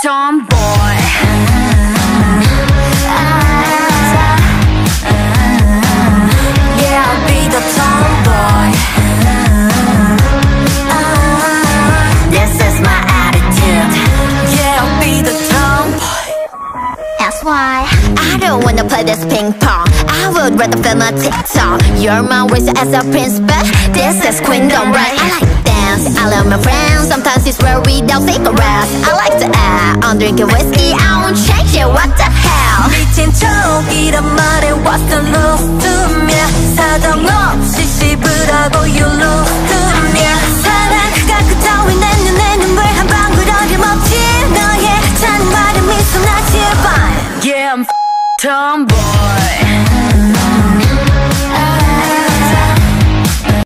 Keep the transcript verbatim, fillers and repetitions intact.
tomboy. Yeah, I'll be the tomboy. This is my attitude. Yeah, I'll be the tomboy. That's why I don't wanna play this ping pong. I would rather film a TikTok. You're my waist as a prince, but this is queendom, right? I like dance, I love my friends. Sometimes it's where we don't take a rest. I like to act, I'm drinking whiskey, I won't change it, what the hell? 미친 척이란 말에 what's the lose to me? 사정 없이 씹으라고 you lose to me. 사랑 그가 그따위 내 눈에 눈물 한 방울 어림없지. 너의 찬 말에 미소 나 제발. Yeah, I'm tomboy.